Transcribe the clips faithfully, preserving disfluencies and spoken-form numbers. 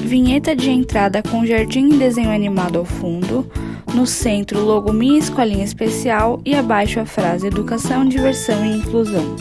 Vinheta de entrada com jardim e desenho animado ao fundo. No centro, logo Minha Escolinha Especial e abaixo a frase Educação, Diversão e Inclusão.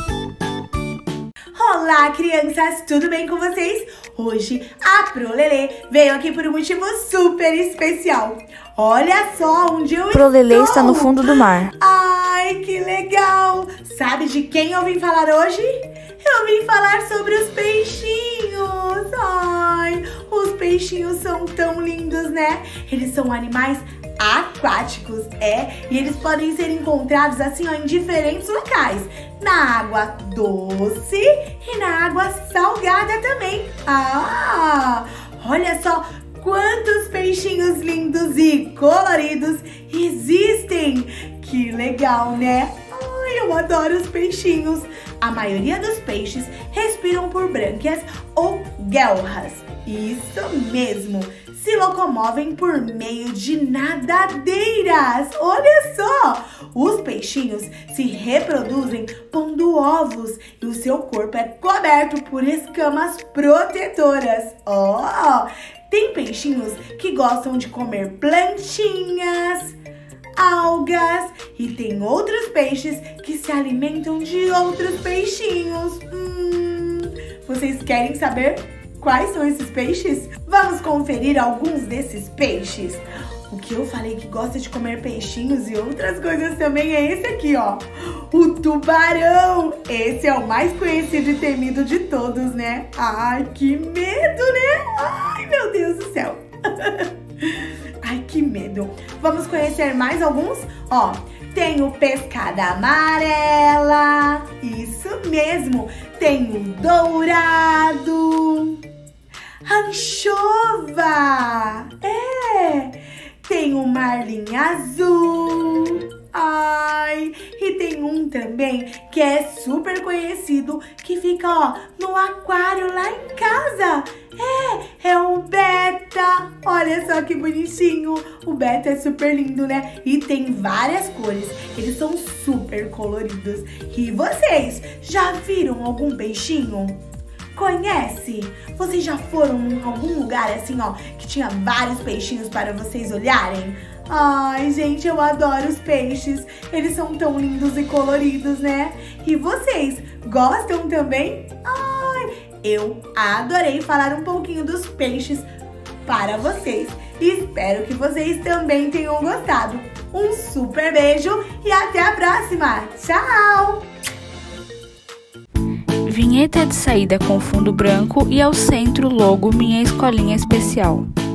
Olá, crianças! Tudo bem com vocês? Hoje a Prolelê veio aqui por um motivo super especial. Olha só onde eu Prolelê estou! está no fundo do mar. Ai, que legal! Sabe de quem eu vim falar hoje? Eu vim falar sobre os peixinhos! Ai, os peixinhos são tão lindos, né? Eles são animais aquáticos, é, e eles podem ser encontrados assim ó, em diferentes locais, na água doce e na água salgada também. Ah, olha só quantos peixinhos lindos e coloridos existem. Que legal, né? Ai, eu adoro os peixinhos. A maioria dos peixes respiram por brânquias ou guelras. Isso mesmo, se locomovem por meio de nadadeiras. Olha só! Os peixinhos se reproduzem pondo ovos e o seu corpo é coberto por escamas protetoras. Oh! Tem peixinhos que gostam de comer plantinhas, algas, e tem outros peixes que se alimentam de outros peixinhos. Hum, vocês querem saber quais são esses peixes? Vamos conferir alguns desses peixes. O que eu falei que gosta de comer peixinhos e outras coisas também é esse aqui, ó. O tubarão. Esse é o mais conhecido e temido de todos, né? Ai, que medo, né? Ai, meu Deus do céu. Ai, que medo. Vamos conhecer mais alguns? Ó, tem o pescada amarela. Isso mesmo. Tem o dourado. Anchova. É. Tem o marlim azul. Ai, e tem um também que é super conhecido, que fica, ó, no aquário lá em casa. É, é o beta. Olha só que bonitinho. O beta é super lindo, né? E tem várias cores. Eles são super coloridos. E vocês, já viram algum peixinho? Conhece? Vocês já foram em algum lugar assim, ó, que tinha vários peixinhos para vocês olharem? Ai, gente, eu adoro os peixes. Eles são tão lindos e coloridos, né? E vocês, gostam também? Ai, eu adorei falar um pouquinho dos peixes para vocês. Espero que vocês também tenham gostado. Um super beijo e até a próxima. Tchau! Vinheta de saída com fundo branco e ao centro logo Minha Escolinha Especial.